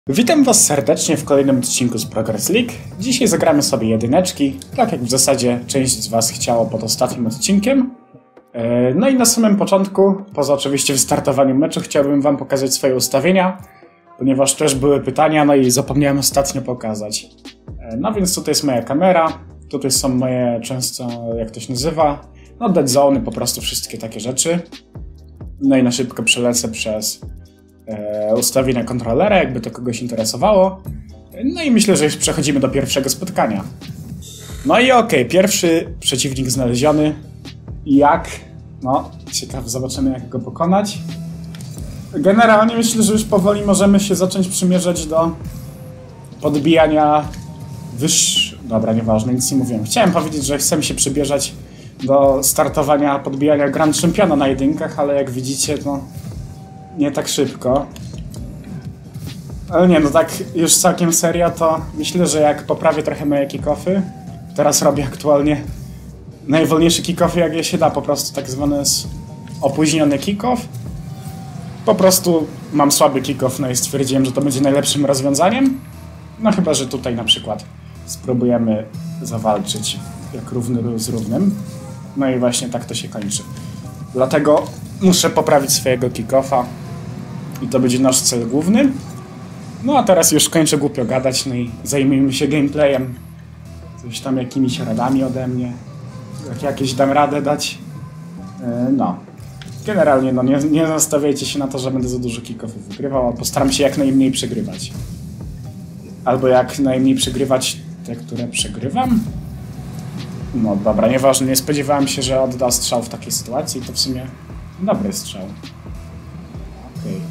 Witam was serdecznie w kolejnym odcinku z Progress League. Dzisiaj zagramy sobie jedyneczki, tak jak w zasadzie część z was chciało pod ostatnim odcinkiem. No i na samym początku, poza oczywiście wystartowaniem meczu, chciałbym wam pokazać swoje ustawienia, ponieważ też były pytania, no i zapomniałem ostatnio pokazać. No więc tutaj jest moja kamera, tutaj są moje często, jak to się nazywa, no dead zone, po prostu wszystkie takie rzeczy. No i na szybko przelecę przez ustawienia kontrolera, jakby to kogoś interesowało. No i myślę, że już przechodzimy do pierwszego spotkania. No i okej, pierwszy przeciwnik znaleziony. Jak? No, ciekawe, zobaczymy jak go pokonać. Generalnie myślę, że już powoli możemy się zacząć przymierzać do podbijania Dobra, nieważne, nic nie mówiłem. Chciałem powiedzieć, że chcemy się przybierzać do startowania podbijania Grand Championa na jedynkach, ale jak widzicie, to nie tak szybko. Ale nie, no tak już całkiem serio, to myślę, że jak poprawię trochę moje kick-offy, teraz robię aktualnie najwolniejszy kick-offy jak je się da, po prostu tak zwany opóźniony kick-off. Po prostu mam słaby kick-off, no i stwierdziłem, że to będzie najlepszym rozwiązaniem. No chyba, że tutaj na przykład spróbujemy zawalczyć jak równy z równym. No i właśnie tak to się kończy. Dlatego muszę poprawić swojego kick-offa i to będzie nasz cel główny. No a teraz już kończę głupio gadać, no i zajmijmy się gameplayem. Coś tam jakimiś radami ode mnie. Jak jakieś dam radę dać. No. Generalnie no nie nastawiajcie się na to, że będę za dużo kick-offów wygrywał, a postaram się jak najmniej przegrywać. Albo jak najmniej przegrywać te, które przegrywam. No dobra, nieważne, nie spodziewałem się, że odda strzał w takiej sytuacji, to w sumie dobry strzał. Okej.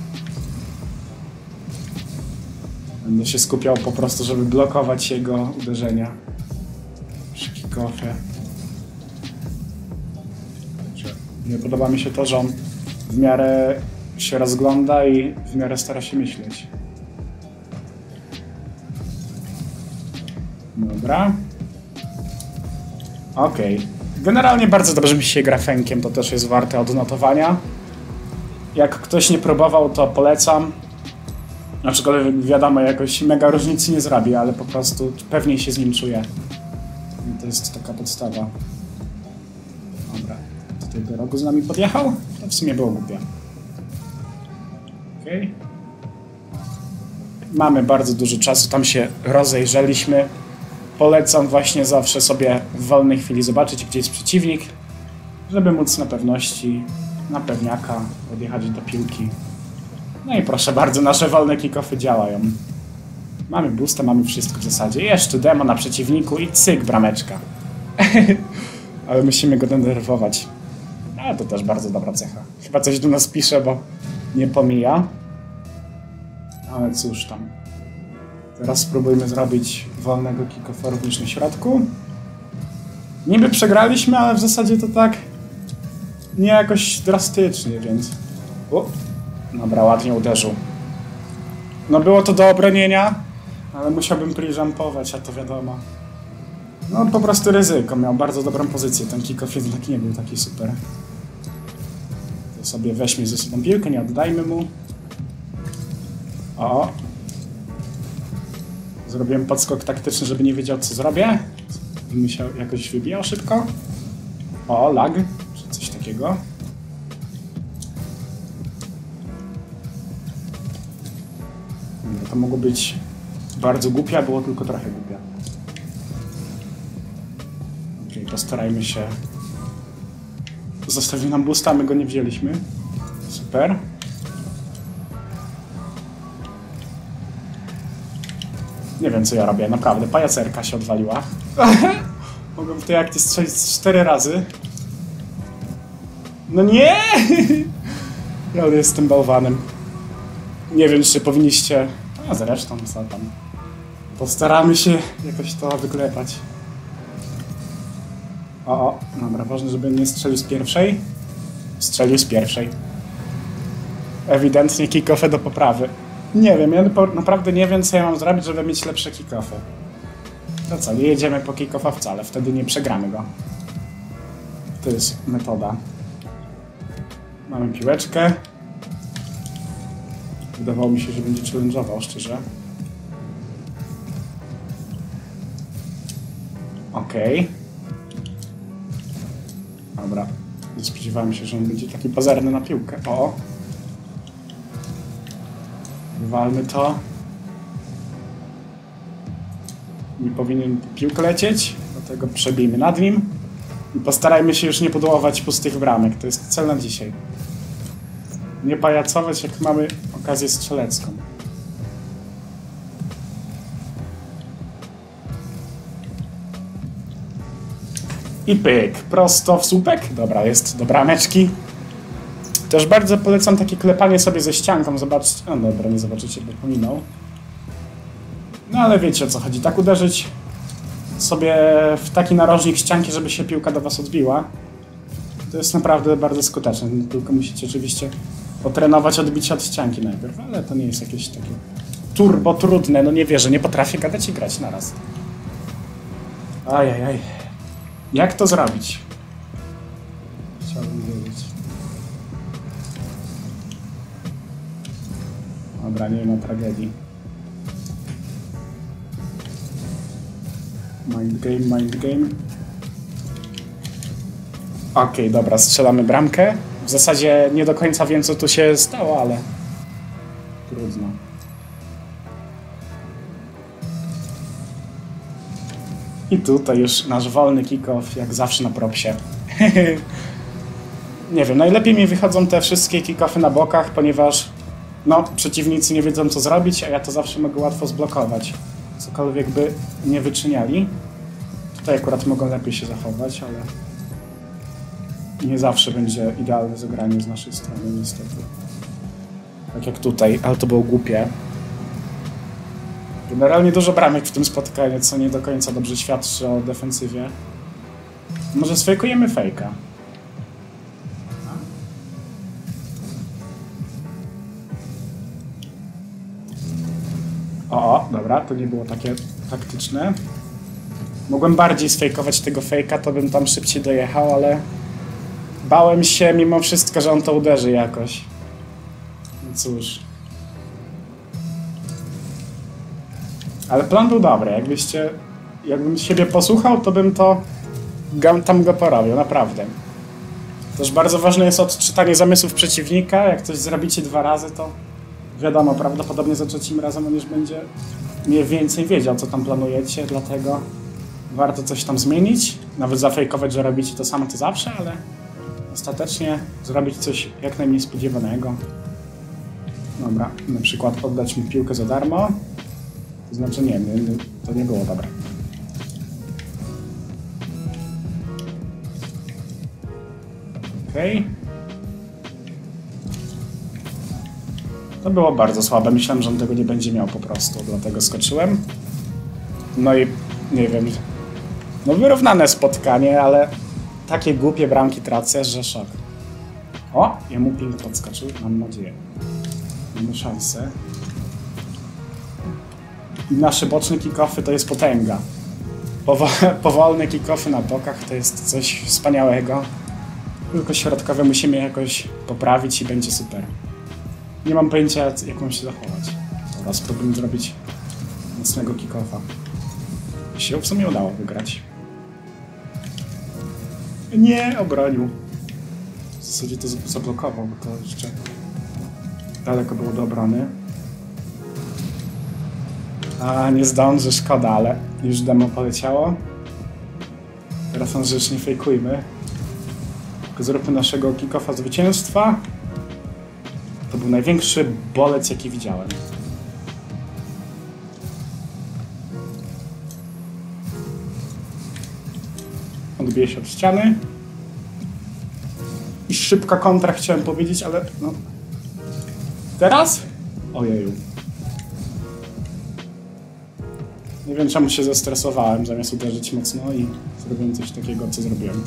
Będę się skupiał po prostu, żeby blokować jego uderzenia przy kick-offie. Nie podoba mi się to, że on w miarę się rozgląda i w miarę stara się myśleć. Dobra. Okej. Generalnie bardzo dobrze mi się gra fenkiem, to też jest warte odnotowania. Jak ktoś nie próbował, to polecam. Aczkolwiek wiadomo, jakoś mega różnicy nie zrobi, ale po prostu pewniej się z nim czuję. I to jest taka podstawa. Dobra. Tutaj do rogu z nami podjechał? To w sumie było głupie. Okej. Mamy bardzo dużo czasu, tam się rozejrzeliśmy. Polecam właśnie zawsze sobie w wolnej chwili zobaczyć, gdzie jest przeciwnik, żeby móc na pewności, na pewniaka podjechać do piłki. No i proszę bardzo, nasze wolne kick-offy działają. Mamy boosta, mamy wszystko w zasadzie. Jeszcze demo na przeciwniku i cyk, brameczka. Ale musimy go denerwować. Ale to też bardzo dobra cecha. Chyba coś do nas pisze, bo nie pomija. Ale cóż tam. Teraz spróbujmy zrobić wolnego kick-offa również na środku. Niby przegraliśmy, ale w zasadzie to tak nie jakoś drastycznie, więc... Dobra, ładnie uderzył. No było to do obronienia, ale musiałbym pre-jumpować, a to wiadomo. No po prostu ryzyko, miał bardzo dobrą pozycję, ten kick-off jednak nie był taki super. To sobie weźmie ze sobą piłkę, nie oddajmy mu. O! Zrobiłem podskok taktyczny, żeby nie wiedział co zrobię. Bym się jakoś wybijał szybko. O, lag, czy coś takiego. To mogło być bardzo głupie, a było tylko trochę głupie. Okej, postarajmy się. Zostawił nam boosta, my go nie wzięliśmy. Super. Nie wiem co ja robię, naprawdę. Pajacerka się odwaliła. Mogłem w tej akcji strzelić 4 razy. No nie! Ja jestem bałwanem. Nie wiem, czy powinniście... A zresztą, co tam. Postaramy się jakoś to wyklepać. O, dobra, ważne, żeby nie strzelił z pierwszej. Strzelił z pierwszej. Ewidentnie kick-offy do poprawy. Nie wiem, ja naprawdę nie wiem, co ja mam zrobić, żeby mieć lepsze kick-offy. To co, nie jedziemy po kick-offa wcale, wtedy nie przegramy go. To jest metoda. Mamy piłeczkę. Wydawało mi się, że będzie challenge'ował, szczerze. Okej. Dobra. Nie spodziewałem się, że on będzie taki pazerny na piłkę. O! Wywalmy to. Nie powinien piłka lecieć, dlatego przebijmy nad nim. I postarajmy się już nie podłować pustych bramek. To jest cel na dzisiaj. Nie pajacować, jak mamy okazję strzelecką. I pyk, prosto w słupek. Dobra, jest do brameczki. Też bardzo polecam takie klepanie sobie ze ścianką. Zobaczcie. No dobra, nie zobaczycie, bo pominął. No ale wiecie, o co chodzi. Tak uderzyć sobie w taki narożnik ścianki, żeby się piłka do was odbiła. To jest naprawdę bardzo skuteczne. Tylko musicie oczywiście potrenować odbicie od ścianki najpierw, ale to nie jest jakieś takie turbo trudne. No nie wierzę, nie potrafię gadać i grać naraz. Ajajaj. Jak to zrobić? Chciałbym wiedzieć. Dobra, nie ma tragedii. Mind game. Okej, dobra, strzelamy bramkę. W zasadzie nie do końca wiem, co tu się stało, ale trudno. I tutaj już nasz wolny kick-off, jak zawsze na propsie. Nie wiem, najlepiej mi wychodzą te wszystkie kick-offy na bokach, ponieważ no, przeciwnicy nie wiedzą, co zrobić, a ja to zawsze mogę łatwo zblokować. Cokolwiek by nie wyczyniali. Tutaj akurat mogą lepiej się zachować, ale nie zawsze będzie idealne zagranie z naszej strony, niestety. Tak jak tutaj, ale to było głupie. Generalnie dużo bramek w tym spotkaniu, co nie do końca dobrze świadczy o defensywie. Może sfejkujemy fejka. O, dobra, to nie było takie taktyczne. Mogłem bardziej sfejkować tego fejka, to bym tam szybciej dojechał, ale bałem się mimo wszystko, że on to uderzy jakoś. No cóż. Ale plan był dobry, jakbym siebie posłuchał, to bym to tam go porobił, naprawdę. Też bardzo ważne jest odczytanie zamysłów przeciwnika. Jak coś zrobicie 2 razy, to wiadomo, prawdopodobnie za 3. razem on już będzie mniej więcej wiedział, co tam planujecie, dlatego warto coś tam zmienić. Nawet zafejkować, że robicie to samo, to zawsze, ale ostatecznie zrobić coś jak najmniej spodziewanego. Dobra, na przykład oddać mu piłkę za darmo. To znaczy nie, to nie było dobre. Okej. To było bardzo słabe. Myślałem, że on tego nie będzie miał po prostu, dlatego skoczyłem. No i nie wiem. No wyrównane spotkanie, ale takie głupie bramki tracę, że szok. O! Jemu ping podskoczył, mam nadzieję. Mamy szansę. I nasze boczne kick-offy to jest potęga. Powolne kick-offy na bokach to jest coś wspaniałego. Tylko środkowe musimy jakoś poprawić i będzie super. Nie mam pojęcia, jak mam się zachować. Teraz spróbujmy zrobić mocnego kick-offa. Się w sumie udało wygrać. Nie, obronił. W zasadzie to zablokował, bo to jeszcze daleko było do obrony. A, nie zdąży, szkoda, ale już demo poleciało. Teraz on rzecz nie fejkujmy. Tylko zróbmy naszego kick-offa zwycięstwa. To był największy bolec, jaki widziałem. Odbije się od ściany. I szybka kontra, chciałem powiedzieć, ale no... Teraz? Ojeju. Nie wiem, czemu się zestresowałem, zamiast uderzyć mocno i zrobiłem coś takiego, co zrobiłem.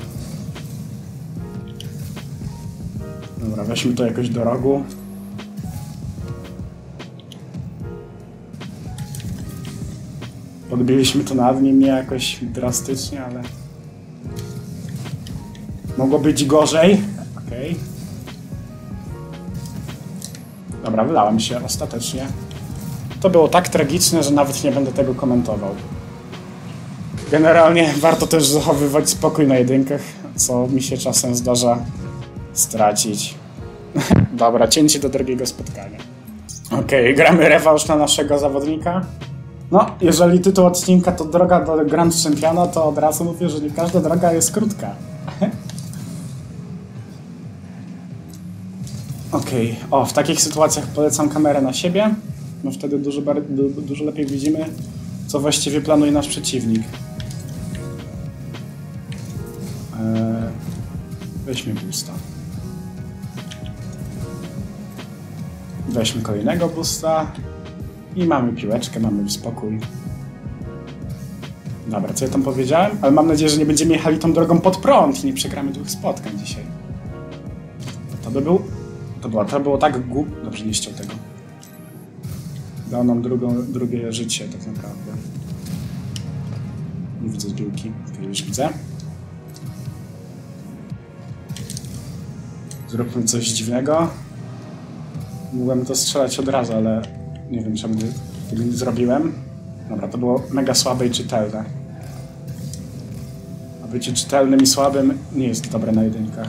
Dobra, weźmy to jakoś do rogu. Odbiliśmy to nad nim, nie jakoś drastycznie, ale... Mogło być gorzej. Okej. Dobra, wylałem się ostatecznie. To było tak tragiczne, że nawet nie będę tego komentował. Generalnie warto też zachowywać spokój na jedynkach, co mi się czasem zdarza stracić. Dobra, cięcie do drugiego spotkania. Okej, gramy rewanż na naszego zawodnika. No, jeżeli tytuł odcinka to droga do Grand Championa, to od razu mówię, że nie każda droga jest krótka. Okej, o, w takich sytuacjach polecam kamerę na siebie. No wtedy dużo lepiej widzimy, co właściwie planuje nasz przeciwnik. Weźmy boosta. Weźmy kolejnego boosta. I mamy piłeczkę, mamy spokój. Dobra, co ja tam powiedziałem? Ale mam nadzieję, że nie będziemy jechali tą drogą pod prąd i nie przegramy 2 spotkań dzisiaj. To było tak Dobrze, nie chciał tego. Dał nam drugie życie tak naprawdę. Nie widzę z piłki. Okay, już widzę. Zróbmy coś dziwnego. Mogłem to strzelać od razu, ale nie wiem, czemu tego nie zrobiłem. Dobra, to było mega słabe i czytelne. A bycie czytelnym i słabym nie jest dobre na jedynkach.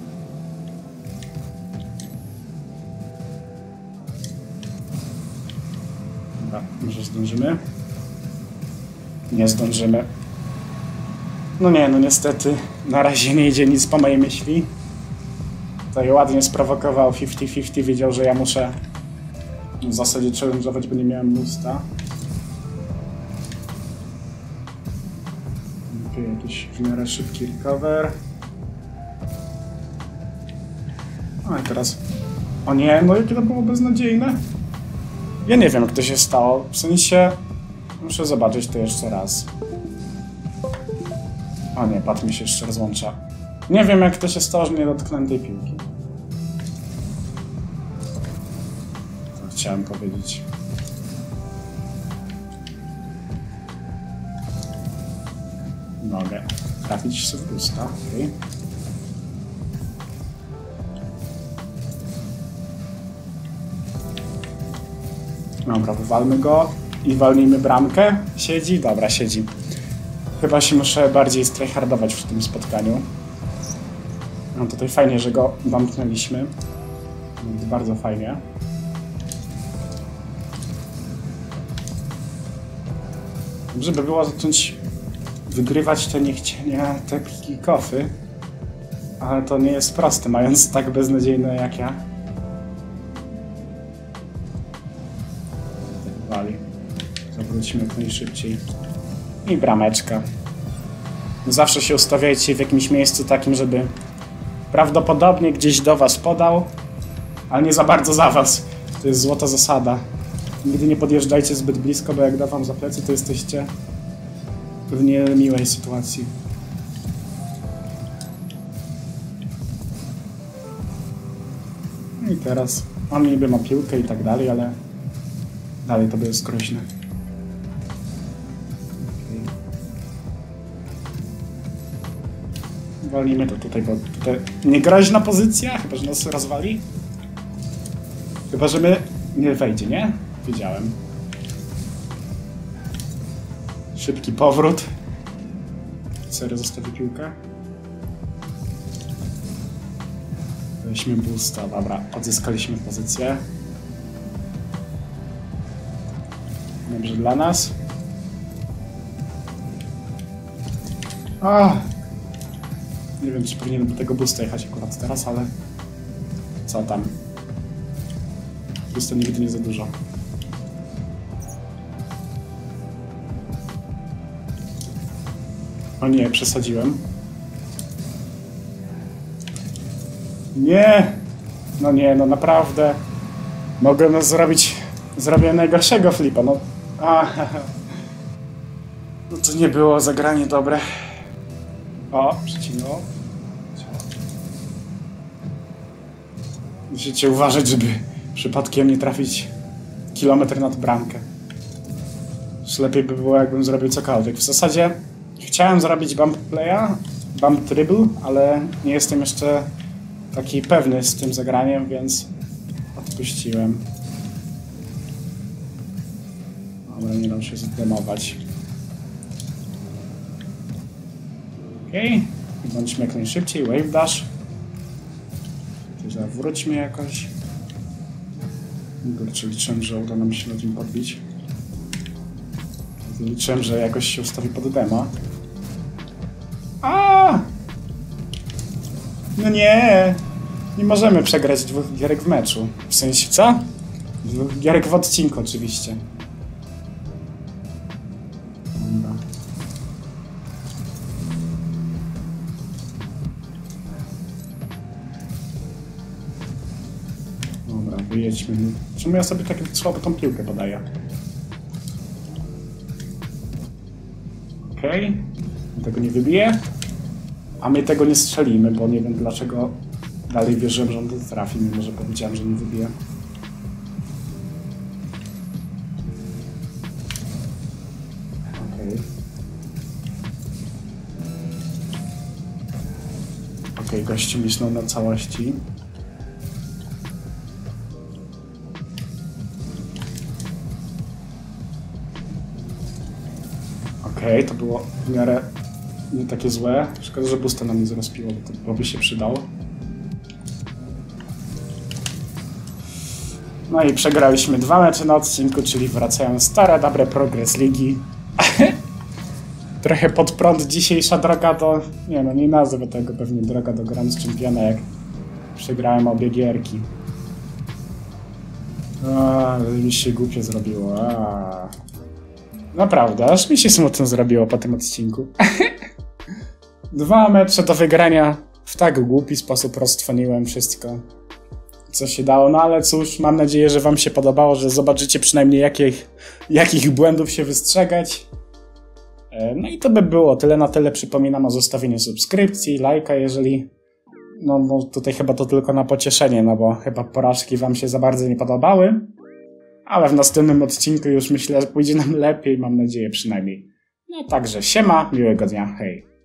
Dobra, może zdążymy? Nie zdążymy. No nie, no niestety na razie nie idzie nic po mojej myśli. Tutaj ładnie sprowokował 50-50, wiedział, że ja muszę w zasadzie challenge'ować, bo nie miałem boosta. Okay, jakiś w miarę szybki recover. A i teraz... O nie, no jakie to było beznadziejne. Ja nie wiem, jak to się stało. W sensie... Muszę zobaczyć to jeszcze raz. O nie, pad mi się jeszcze rozłącza. Nie wiem, jak to się stało, że nie dotknąłem tej piłki. Co chciałem powiedzieć. Mogę trafić w gusta, okej. Dobra, wywalmy go i walnijmy bramkę. Siedzi? Dobra, siedzi. Chyba się muszę bardziej stryhardować w tym spotkaniu. No tutaj fajnie, że go bumpnęliśmy. Bardzo fajnie. Dobrze by było zacząć wygrywać te te kick-offy. Ale to nie jest proste, mając tak beznadziejne jak ja. Wali. Zawrócimy jak najszybciej. I brameczka. Zawsze się ustawiajcie w jakimś miejscu takim, żeby prawdopodobnie gdzieś do was podał, ale nie za bardzo za was. To jest złota zasada. Nigdy nie podjeżdżajcie zbyt blisko, bo jak da wam za plecy, to jesteście w niemiłej sytuacji. I teraz on niby ma piłkę i tak dalej, ale dalej to jest groźne. Walnijmy to tutaj, bo tutaj niegroźna pozycja, chyba że nas rozwali. Chyba że my nie wejdzie, nie? Wiedziałem. Szybki powrót. Serio zostawi piłkę. Weźmy boosta, dobra, odzyskaliśmy pozycję. Dobrze dla nas. Nie wiem, czy powinienem do tego boosta jechać akurat teraz, ale... Co tam? Boosta nigdy nie za dużo. O nie, przesadziłem. Nie! No nie, no naprawdę. Mogłem zrobię najgorszego flipa, no. No to nie było zagranie dobre. O, przecinło. Musicie uważać, żeby przypadkiem nie trafić kilometr nad bramkę. Już lepiej by było, jakbym zrobił cokolwiek. W zasadzie chciałem zrobić bump playa, bump dribble, ale nie jestem jeszcze taki pewny z tym zagraniem, więc odpuściłem. Dobra, nie dam się zdemować. Okej. Bądźmy jak najszybciej. Wave dash. Zawróćmy jakoś. Kurczę, liczyłem, że uda nam się na nim podbić. Liczyłem, że jakoś się ustawi pod dema. A! No nie! Nie możemy przegrać 2 gierek w meczu. W sensie, co? 2 gierek w odcinku oczywiście. Dobra. Dobra, wyjedźmy. Czemu ja sobie tak słabo tą piłkę podaję? Okej. Tego nie wybiję. A my tego nie strzelimy, bo nie wiem dlaczego dalej wierzyłem, że on to trafi, mimo że powiedziałem, że nie wybiję. Okej, gościu myślał na całości. Okej, to było w miarę nie takie złe. Szkoda, że boosta nam nie zrozpiło, bo by się przydało. No i przegraliśmy 2 mecze na odcinku, czyli wracają stare, dobre progres ligi. Trochę pod prąd dzisiejsza droga do... Nie no, nie nazwę tego pewnie droga do Grand Championa, jak przegrałem obie gierki. Ale mi się głupio zrobiło. Naprawdę, aż mi się smutno zrobiło po tym odcinku. 2 mecze do wygrania. W tak głupi sposób roztrwoniłem wszystko, co się dało. No ale cóż, mam nadzieję, że wam się podobało, że zobaczycie przynajmniej jakich błędów się wystrzegać. No i to by było tyle na tyle. Przypominam o zostawieniu subskrypcji, lajka, jeżeli... No tutaj chyba to tylko na pocieszenie, no bo chyba porażki wam się za bardzo nie podobały. Ale w następnym odcinku już myślę, że pójdzie nam lepiej, mam nadzieję przynajmniej. No także siema, miłego dnia, hej.